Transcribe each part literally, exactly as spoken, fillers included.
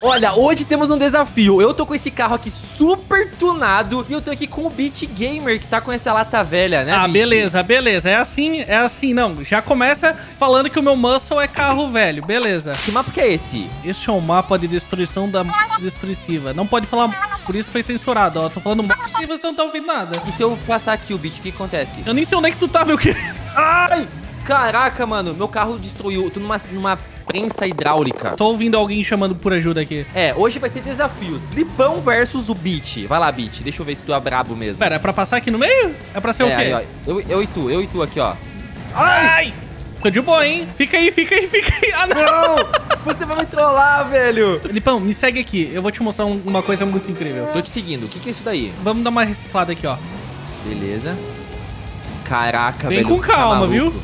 Olha, hoje temos um desafio. Eu tô com esse carro aqui super tunado e eu tô aqui com o Beat Gamer, que tá com essa lata velha, né, Ah, Beat? beleza, beleza. É assim, é assim. Não, já começa falando que o meu muscle é carro velho. Beleza. Que mapa que é esse? Esse é um mapa de destruição da destrutiva. Não pode falar, por isso foi censurado, ó. Tô falando e vocês não estão ouvindo nada. E se eu passar aqui o Beat, o que acontece? Eu nem sei onde é que tu tá, meu querido. Ai! Caraca, mano, meu carro destruiu. Tô numa, numa prensa hidráulica. Tô ouvindo alguém chamando por ajuda aqui. É, hoje vai ser desafios. Lipão versus o Beat. Vai lá, Beat. Deixa eu ver se tu é brabo mesmo. Pera, é pra passar aqui no meio? É pra ser é, o quê? aí, ó, eu, eu e tu, eu e tu aqui, ó. Ai! Tô de boa, hein? Fica aí, fica aí, fica aí. Ah, não! Não! Você vai me trollar, velho. Lipão, me segue aqui. Eu vou te mostrar um- uma coisa muito incrível. Tô te seguindo. O que que é isso daí? Vamos dar uma reciclada aqui, ó. Beleza. Caraca, Vem velho. com você tá calma, maluco. viu?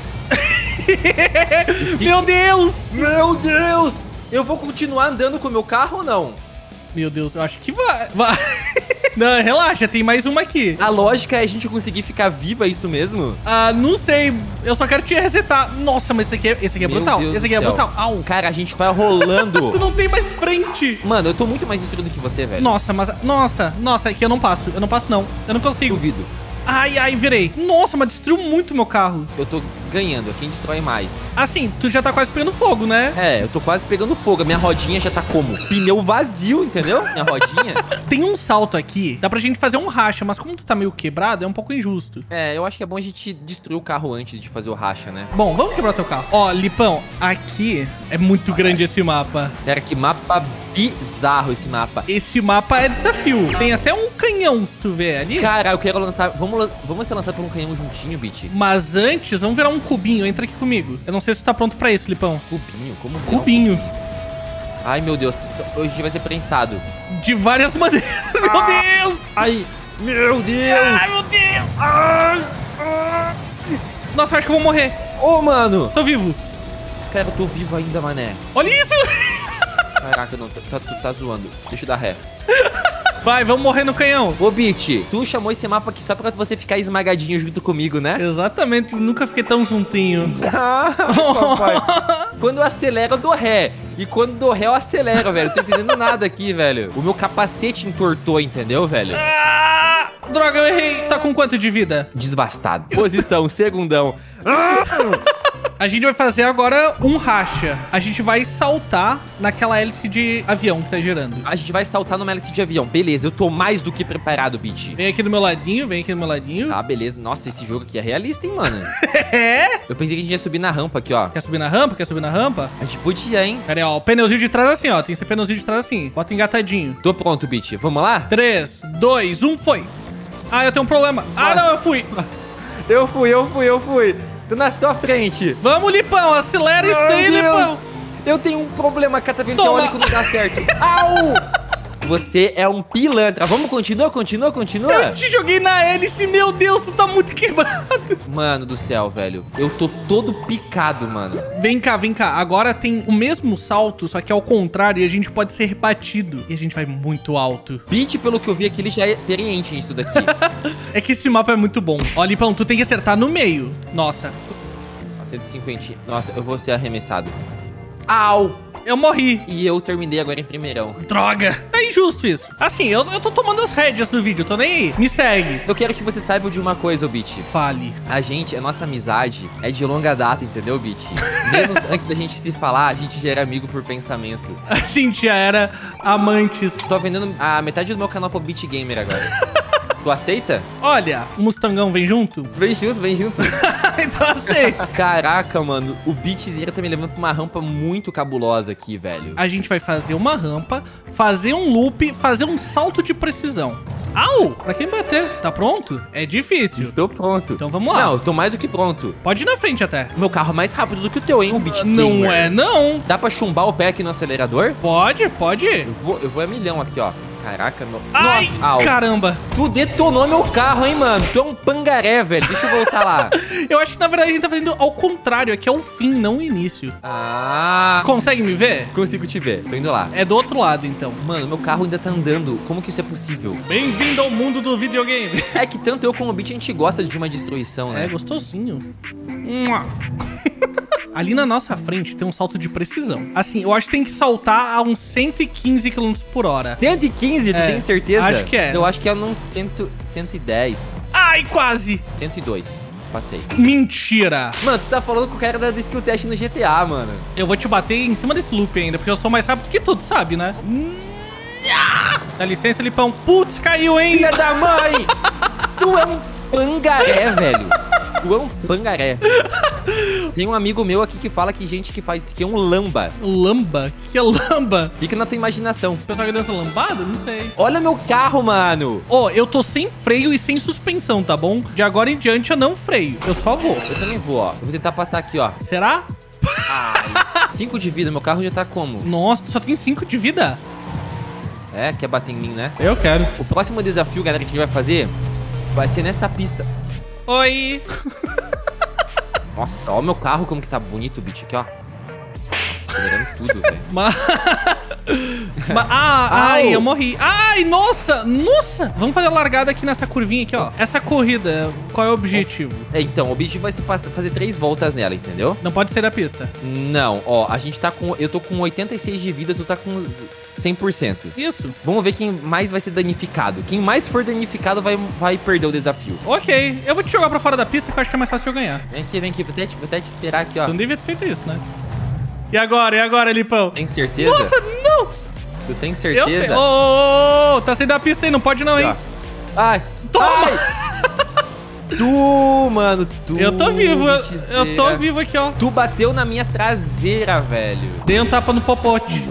Meu Deus! Meu Deus! Eu vou continuar andando com o meu carro ou não? Meu Deus, eu acho que vai. vai. Não, relaxa, tem mais uma aqui. A lógica é a gente conseguir ficar viva, é isso mesmo? Ah, não sei. Eu só quero te resetar. Nossa, mas esse aqui é, esse aqui é Meu brutal. Deus Esse do aqui é céu. brutal. Au. Cara, a gente vai rolando. Tu não tem mais frente. Mano, eu tô muito mais destruído que você, velho. Nossa, mas... Nossa, nossa, aqui eu não passo. Eu não passo, não. Eu não consigo. Duvido. Ai, ai, virei. Nossa, mas destruiu muito meu carro. Eu tô ganhando, quem destrói mais. Assim, tu já tá quase pegando fogo, né? É, eu tô quase pegando fogo. A minha rodinha já tá como? Pneu vazio, entendeu? Minha rodinha. Tem um salto aqui. Dá pra gente fazer um racha, mas como tu tá meio quebrado, é um pouco injusto. É, eu acho que é bom a gente destruir o carro antes de fazer o racha, né? Bom, vamos quebrar teu carro. Ó, Lipão, aqui é muito grande esse mapa. Pera, que mapa bizarro esse mapa. Esse mapa é desafio. Tem até um canhão, se tu ver ali. Cara, eu quero lançar... Vamos, lan- vamos ser lançados por um canhão juntinho, Beat? Mas antes, vamos virar um cubinho. Entra aqui comigo. Eu não sei se tu tá pronto pra isso, Lipão. Cubinho? Como não? Cubinho. Ai, meu Deus. Hoje a gente vai ser prensado. De várias maneiras. Meu Deus! Ai, meu Deus. Ai, meu Deus! Ai, ai. Nossa, eu acho que eu vou morrer. Ô, mano. Tô vivo. Cara, eu tô vivo ainda, mané. Olha isso! Caraca, não. Tu tá, tu tá zoando. Deixa eu dar ré. Vai, vamos morrer no canhão. Ô, Beat, tu chamou esse mapa aqui só pra você ficar esmagadinho junto comigo, né? Exatamente, nunca fiquei tão juntinho. Ah, papai. Quando eu acelero, eu dou ré. E quando dou ré, eu acelero, velho. Não tô entendendo nada aqui, velho. O meu capacete entortou, entendeu, velho? Ah, droga, eu errei. Tá com quanto de vida? Desvastado. Posição, segundão. A gente vai fazer agora um racha. A gente vai saltar naquela hélice de avião que tá girando. A gente vai saltar numa hélice de avião. Beleza, eu tô mais do que preparado, Beat. Vem aqui do meu ladinho, vem aqui do meu ladinho. Tá, beleza. Nossa, esse jogo aqui é realista, hein, mano? É? Eu pensei que a gente ia subir na rampa aqui, ó. Quer subir na rampa? Quer subir na rampa? A gente podia, hein? Pera aí, ó. O pneuzinho de trás assim, ó. Tem esse pneuzinho de trás assim. Bota engatadinho. Tô pronto, Beat. Vamos lá? três, dois, um, foi. Ah, eu tenho um problema. Ah, não, eu fui. Eu fui, eu fui, eu fui. Tô na tua frente. Vamos, Lipão. Acelera isso daí, Meu Deus. Lipão. Eu tenho um problema, catavento Toma. teórico, não dá certo. Au! Você é um pilantra. Vamos, continua, continua, continua. Eu te joguei na hélice, meu Deus, tu tá muito quebrado. Mano do céu, velho. Eu tô todo picado, mano. Vem cá, vem cá. Agora tem o mesmo salto, só que ao contrário, e a gente pode ser rebatido. E a gente vai muito alto. Beat, pelo que eu vi aqui, ele já é experiente nisso daqui. É que esse mapa é muito bom. Ó, Lipão, tu tem que acertar no meio. Nossa, cento e cinquenta. Nossa, eu vou ser arremessado. Au! eu morri. E eu terminei agora em primeirão. Droga. É injusto isso. Assim, eu, eu tô tomando as rédeas do vídeo, tô nem aí. Me segue. Eu quero que você saiba de uma coisa, ô Beat. Fale. A gente, a nossa amizade é de longa data, entendeu, Beat? Mesmo antes da gente se falar, a gente já era amigo por pensamento. A gente já era amantes. Tô vendendo a metade do meu canal pro Beat Gamer agora. Tu aceita? Olha, o Mustangão vem junto? Vem junto, vem junto. Então aceita. Caraca, mano, o Beatzeira tá me levando pra uma rampa muito cabulosa aqui, velho. A gente vai fazer uma rampa, fazer um loop, fazer um salto de precisão. Au! Pra quem bater? Tá pronto? É difícil. Estou pronto. Então vamos lá. Não, eu tô mais do que pronto. Pode ir na frente até. O meu carro é mais rápido do que o teu, hein, o Beat Não Gamer. é, não. Dá pra chumbar o pé aqui no acelerador? Pode, pode. Eu vou, eu vou a milhão aqui, ó. Caraca, meu... Ai, Nossa, au. caramba. Tu detonou meu carro, hein, mano? Tu é um pangaré, velho. Deixa eu voltar lá. Eu acho que, na verdade, a gente tá fazendo ao contrário. Aqui é o fim, não o início. Ah... Consegue me ver? Consigo te ver. Tô indo lá. É do outro lado, então. Mano, meu carro ainda tá andando. Como que isso é possível? Bem-vindo ao mundo do videogame. É que tanto eu como o Beat, a gente gosta de uma destruição, né? É gostosinho. Mua. Ali na nossa frente tem um salto de precisão. Assim, eu acho que tem que saltar a uns cento e quinze quilômetros por hora. cento e quinze, tu É, tem certeza? acho que é. Eu acho que é num cento, cento e dez. Ai, quase! cento e dois. Passei. Mentira! Mano, tu tá falando com o cara da- do skill test no G T A, mano. Eu vou te bater em cima desse loop ainda, porque eu sou mais rápido que tu, tu sabe, né? Dá licença, Lipão. Putz, caiu, hein? Filha da mãe! Tu é um pangaré, velho. Tu é um pangaré. Tem um amigo meu aqui que fala que gente que faz isso aqui é um lamba. Lamba? O que é lamba? Fica na tua imaginação. O pessoal que dança lambada? Não sei. Olha meu carro, mano. Ó, eu tô sem freio e sem suspensão, tá bom? De agora em diante eu não freio. Eu só vou. Eu também vou, ó. Eu vou tentar passar aqui, ó. Será? Ai. Cinco de vida, meu carro já tá como? Nossa, tu só tem cinco de vida? É, quer bater em mim, né? Eu quero. O próximo desafio, galera, que a gente vai fazer vai ser nessa pista. Oi. Nossa, ó o meu carro como que tá bonito o bicho aqui, ó. Acelerando tudo, velho. Mas... Ma- ah, ai, eu morri. Ai, nossa, nossa. Vamos fazer a largada aqui nessa curvinha aqui, ó. Essa corrida, qual é o objetivo? É, então, o objetivo vai ser passar- fazer três voltas nela, entendeu? Não pode sair da pista. Não, ó, a gente tá com... Eu tô com oitenta e seis de vida, tu tá com cem por cento. Isso. Vamos ver quem mais vai ser danificado. Quem mais for danificado vai, vai perder o desafio. Ok, eu vou te jogar pra fora da pista que eu acho que é mais fácil de eu ganhar. Vem aqui, vem aqui, vou até te, vou até te esperar aqui, ó. Tu não devia ter feito isso, né? E agora, e agora, Lipão? Tem certeza? Nossa, não! Tu tem Eu certeza? te... Ô, ô, ô, tá saindo da pista aí, não pode não, hein? Ó. Ai, Toma! ai. Tu, mano, tu. Eu tô vivo, eu, eu tô Bitzeira. vivo aqui, ó. Tu bateu na minha traseira, velho. Dei um tapa no popote.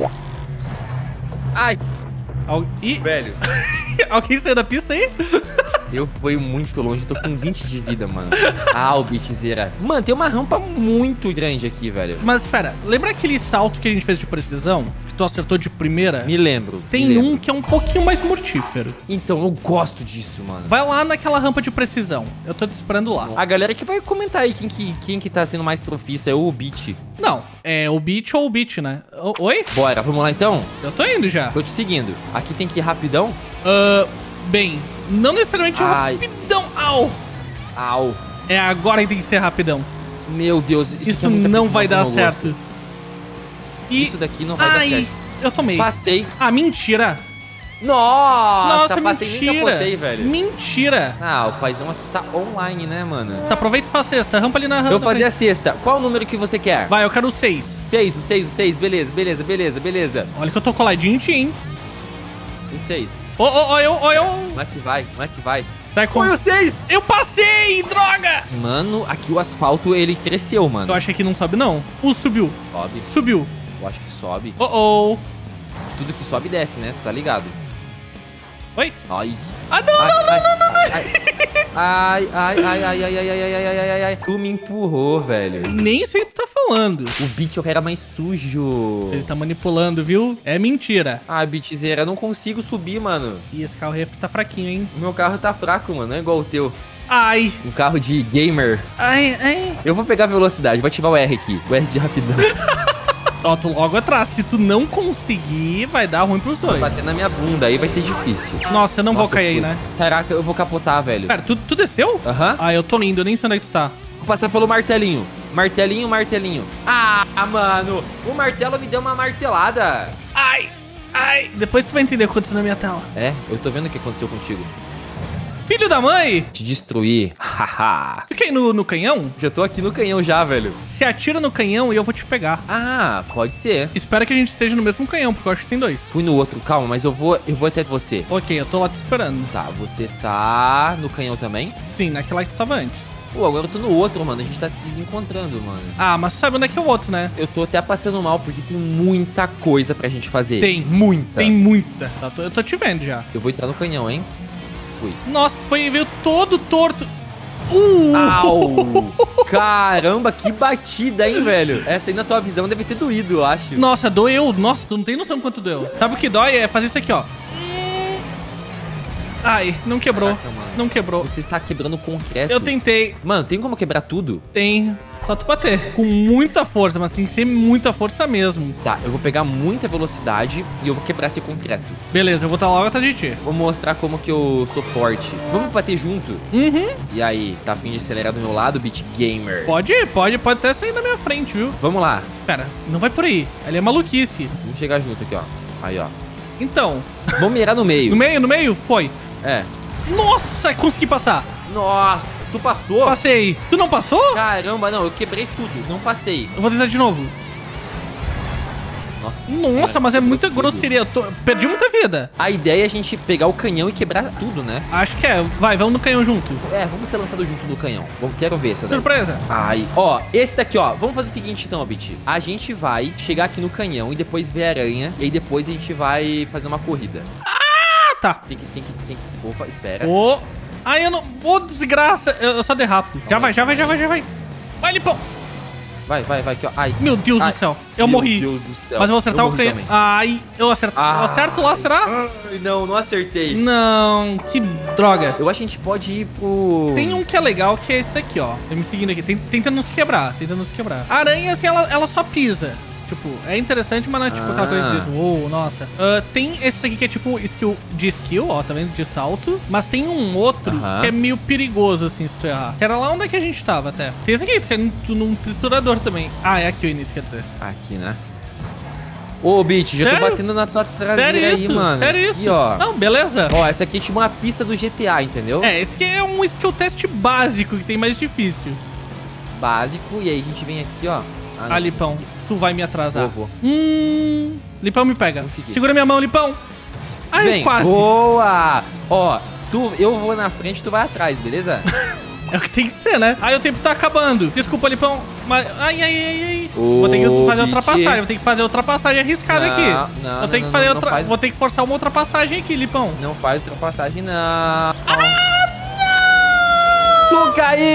Ai, Al... Ih, velho. alguém saiu da pista aí? Eu fui muito longe, tô com vinte de vida, mano. Ah, o bitzeira. Mano, tem uma rampa muito grande aqui, velho. Mas espera, lembra aquele salto que a gente fez de precisão? Que tu acertou de primeira? Me lembro. Tem me um lembro. que é um pouquinho mais mortífero. Então, eu gosto disso, mano. Vai lá naquela rampa de precisão. Eu tô te esperando lá. A galera que vai comentar aí quem que, quem que tá sendo mais profissa, é o Beat. Não, é o beat ou o beat, né? O- Oi? Bora, vamos lá então? Eu tô indo já. Tô te seguindo. Aqui tem que ir rapidão. Ah, bem, não necessariamente Ai. rapidão. Au! Au. É agora que tem que ser rapidão. Meu Deus, isso, Isso é muita não pressão vai pro dar meu certo. gosto. E... Isso daqui não vai Ai, dar certo. eu tomei. Passei. Ah, mentira. Nossa, Nossa, passei nem mentira. capotei, velho. Mentira. Ah, o paizão aqui tá online, né, mano? Tá, aproveita e faz sexta. Rampa ali na rampa. Eu vou fazer a sexta. Qual o número que você quer? Vai, eu quero o seis. Seis, o seis, o seis. Beleza, beleza, beleza, beleza. Olha que eu tô coladinho em ti, hein? O seis. Ô, ô, ô, eu, ô, eu. Como é que vai? Como é que vai? Sai com... Foi o seis! Eu passei, droga! Mano, aqui o asfalto, ele cresceu, Eu mano. achei que não sobe, não. O subiu. Sobe. Subiu. Eu acho que sobe. Oh, oh. Tudo que sobe desce, né? Tá ligado? Oi? Ai. Ah, não, Ai, não, não, ai, não, não, não. Ai, ai, ai, ai, ai, ai, ai, ai, ai, ai, ai, ai, ai. Tu me empurrou, velho. Nem sei o que tu tá falando. O Beat é o cara mais sujo. Ele tá manipulando, viu? É mentira. Ah, Beatzeira, eu não consigo subir, mano. Ih, esse carro ref tá fraquinho, hein? O meu carro tá fraco, mano. Não é igual o teu. Ai, Um carro de gamer. ai, ai. Eu vou pegar velocidade, vou ativar o R aqui. O R de rapidão. Ó, tô logo atrás. Se tu não conseguir, vai dar ruim pros dois. Bater na minha bunda, aí vai ser difícil. Nossa, eu não vou Nossa, cair eu aí, fui. né? Caraca, eu vou capotar, velho. Pera, tu, tu desceu? Aham. Ah, eu tô indo, eu nem sei onde é que tu tá. Vou passar pelo martelinho. Martelinho, martelinho. Ah, mano. O martelo me deu uma martelada. Ai, ai. Depois tu vai entender o que aconteceu na minha tela. É, eu tô vendo o que aconteceu contigo. Filho da mãe! Te destruir. Haha. Tu quer ir no, no canhão? Já tô aqui no canhão já, velho. Se atira no canhão e eu vou te pegar. Ah, pode ser. Espero que a gente esteja no mesmo canhão, porque eu acho que tem dois. Fui no outro, calma, mas eu vou, eu vou até você. Ok, eu tô lá te esperando. Tá, você tá no canhão também? Sim, naquela que tu tava antes. Pô, agora eu tô no outro, mano. A gente tá se desencontrando, mano. Ah, mas sabe onde é que é o outro, né? Eu tô até passando mal porque tem muita coisa pra gente fazer. Tem. Muita. Tem muita. Tá, tô- eu tô te vendo já. Eu vou entrar no canhão, hein? Fui. Nossa, tu foi, veio todo torto. Uh! Au! Caramba, que batida, hein, velho? Essa aí na tua visão deve ter doído, eu acho. Nossa, doeu. Nossa, tu não tem noção quanto doeu. Sabe o que dói? É fazer isso aqui, ó. Ai, não quebrou. Caraca, mano. Não quebrou. Você tá quebrando concreto. Eu tentei. Mano, tem como quebrar tudo? Tem. Só tu bater. Com muita força, mas tem que ser muita força mesmo. Tá, eu vou pegar muita velocidade e eu vou quebrar esse concreto. Beleza, eu vou estar logo atrás de ti. Vou mostrar como que eu sou forte. Vamos bater junto? Uhum. E aí, tá a fim de acelerar do meu lado, Beat Gamer? Pode ir, pode, pode até sair na minha frente, viu? Vamos lá. Pera, não vai por aí. Ali é maluquice. Vamos chegar junto aqui, ó. Aí, ó. Então. Vamos mirar no meio. No meio, no meio? Foi. É. Nossa, consegui passar. Nossa, tu passou? Passei. Tu não passou? Caramba, não, eu quebrei tudo. Não passei. Eu vou tentar de novo. Nossa, Nossa, senhora, mas é muita tudo. grosseria. Eu tô... Perdi muita vida. A ideia é a gente pegar o canhão e quebrar tudo, né? Acho que é. Vai, vamos no canhão junto. É, vamos ser lançados junto no canhão. Bom, quero ver essa daí. Surpresa. Ai, ó, esse daqui, ó. Vamos fazer o seguinte então, Bit. A gente vai chegar aqui no canhão e depois ver a aranha. E aí depois a gente vai fazer uma corrida. Ah, tá. Tem que, tem que, tem que... Opa, espera. Ô. Oh. Ai, eu não... Ô, oh, desgraça. Eu, eu só derrapo. Já vai, já vai, já vai, já vai. Vai, Lipão. Vai, vai, vai aqui, ó. Ai. Meu Deus Ai. do céu. Eu Meu morri. Deus do céu. Mas eu vou acertar eu o canhão. Também. Ai, eu acerto. Ah. Eu acerto lá, será? Ai, não, não acertei. Não, que droga. Eu acho que a gente pode ir pro... Tem um que é legal, que é esse daqui, ó. Tá me seguindo aqui. Tenta não se quebrar. Tenta não se quebrar. A aranha, assim, ela, ela só pisa. Tipo, é interessante, mas não é tipo Ah. aquela coisa que diz, uou, nossa. Uh, tem esse aqui que é tipo skill de skill, ó, tá vendo? De salto. Mas tem um outro Aham. que é meio perigoso, assim, se tu errar. Que era lá onde é que a gente tava até. Tem esse aqui, que é num, num triturador também. Ah, é aqui o início, quer dizer. Aqui, né? Ô, Bit, já Sério? tô batendo na tua traseira Sério aí, isso? mano. Sério Aqui, isso? ó. Não, beleza. Ó, essa aqui é tipo uma pista do G T A, entendeu? É, esse aqui é um skill test básico, que tem mais difícil. Básico. E aí a gente vem aqui, ó. Ah, não, Ah, Lipão, consegui. tu vai me atrasar. Vou, vou. Hum... Lipão, me pega. Consegui. Segura minha mão, Lipão. Ai, Vem. quase. Boa! Ó, tu, eu vou na frente, tu vai atrás, beleza? É o que tem que ser, né? Ai, o tempo tá acabando. Desculpa, Lipão. Mas... Ai, ai, ai, ai. Ô, vou ter que fazer Bit. ultrapassagem. Vou ter que fazer ultrapassagem arriscada Não, aqui. não, vou ter não, que fazer não, outra... não faz. Vou ter que forçar uma ultrapassagem aqui, Lipão. Não faz ultrapassagem, não. Tu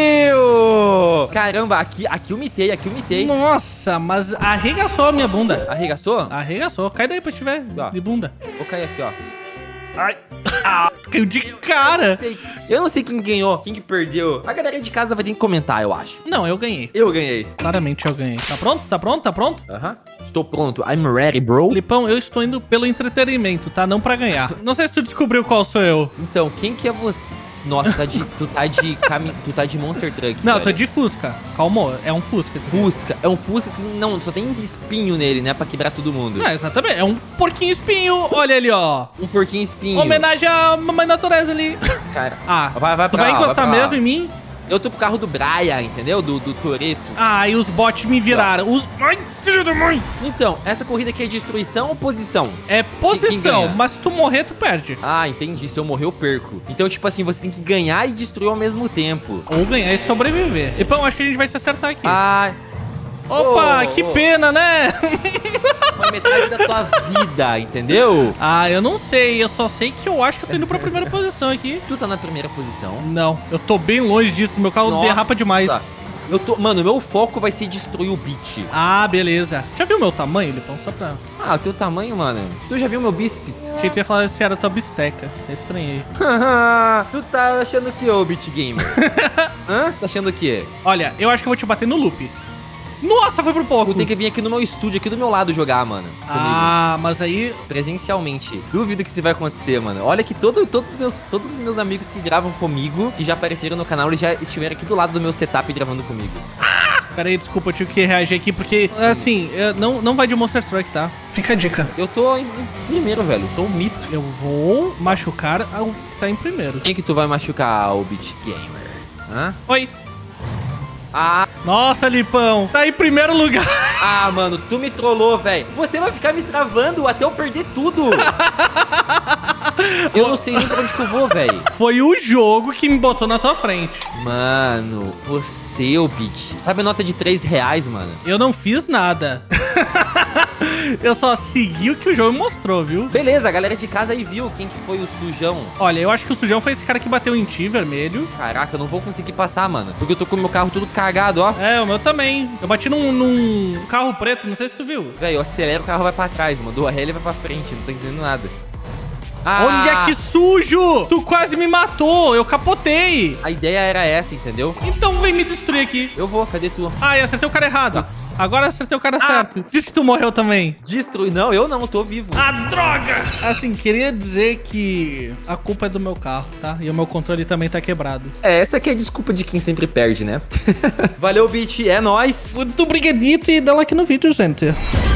caiu! Caramba, aqui, aqui eu mitei, aqui eu mitei. Nossa, mas arregaçou a minha bunda. Arregaçou? Arregaçou. Cai daí pra te ver, Ó. de bunda. Vou cair aqui, ó. Ai. Ah, caiu de cara. Sei. Eu não sei quem ganhou, quem que perdeu. A galera de casa vai ter que comentar, eu acho. Não, eu ganhei. Eu ganhei. Claramente eu ganhei. Tá pronto? Tá pronto? Tá pronto? Aham. Estou pronto. I'm ready, bro. Lipão, eu estou indo pelo entretenimento, tá? Não pra ganhar. Não sei se tu descobriu qual sou eu. Então, quem que é você? Nossa, tu tá de, tu tá de, cami... tu tá de Monster Truck. Não, eu velho. tô de Fusca. Calma, é um Fusca. esse aqui. Fusca. É um Fusca que não, só tem espinho nele, né? Pra quebrar todo mundo. Não, exatamente. É um porquinho espinho. Olha ali, ó. Um porquinho espinho. Homenagem à mamãe natureza ali. Cara. Ah, Vai, vai tu pra vai lá, encostar vai pra lá. mesmo em mim? Eu tô pro carro do Brian, entendeu? Do, do Toretto. Ah, e os bots me viraram. Os... Ai, filho da mãe. Então, essa corrida aqui é destruição ou posição? É Quem posição, ganha? mas se tu morrer, tu perde. Ah, entendi. Se eu morrer, eu perco. Então, tipo assim, você tem que ganhar e destruir ao mesmo tempo. Ou ganhar e sobreviver. Lipão, acho que a gente vai se acertar aqui. Ah, Opa, ô, que ô. pena, né? foi metade da tua vida, entendeu? Ah, eu não sei. Eu só sei que eu acho que eu tô indo pra primeira posição aqui. Tu tá na primeira posição. Não, eu tô bem longe disso. Meu carro Nossa. derrapa demais. Eu tô... Mano, meu foco vai ser destruir o Beat. Ah, beleza. Já viu meu tamanho, Lipão? Só pra... Ah, o teu tamanho, mano. Tu já viu meu bíceps? Achei que tu ia falar se era tua bisteca. Eu estranhei. Tu tá achando o que, ô Beat Gamer? Hã? Tá achando o quê? Olha, eu acho que eu vou te bater no loop. Nossa, foi por pouco. Tu tem que vir aqui no meu estúdio, aqui do meu lado jogar, mano. Comigo. Ah, mas aí... Presencialmente. Duvido que isso vai acontecer, mano. Olha que todo, todos, os meus, todos os meus amigos que gravam comigo, que já apareceram no canal, eles já estiveram aqui do lado do meu setup gravando comigo. Pera aí, desculpa, eu tive que reagir aqui, porque, assim, eu- não, não vai de Monster Truck, tá? Fica a dica. Eu tô em, em primeiro, velho. Eu sou um mito. Eu vou machucar o que tá em primeiro. Quem que tu vai machucar, o Beat Gamer? Hã? Oi. Ah, Nossa, Lipão. Tá em primeiro lugar. ah, mano, tu me trollou, velho. Você vai ficar me travando até eu perder tudo. Eu não sei nem pra onde que eu vou, velho. Foi o jogo que me botou na tua frente. Mano, você, ô Beat. Sabe a nota de três reais, mano? Eu não fiz nada. Eu só segui o que o jogo mostrou, viu? Beleza, a galera de casa aí viu quem que foi o sujão. Olha, eu acho que o sujão foi esse cara que bateu em ti, vermelho. Caraca, eu não vou conseguir passar, mano. Porque eu tô com o meu carro tudo cagado, ó. É, o meu também. Eu bati num, num carro preto, não sei se tu viu. Velho, eu acelero, o carro vai pra trás, mano. Do R L vai pra frente, não tô entendendo nada. Ah. Olha que sujo! Tu quase me matou, eu capotei. A ideia era essa, entendeu? Então vem me destruir aqui. Eu vou, cadê tu? Ai, acertei o cara errado. Tá. Agora acertei o cara Ah. certo. Diz que tu morreu também. Destrui. Não, eu não, tô vivo. Ah, droga! Assim, queria dizer que a culpa é do meu carro, tá? E o meu controle também tá quebrado. É, essa aqui é a desculpa de quem sempre perde, né? Valeu, Beat. É nóis. Muito obrigadito e dá like no vídeo, gente.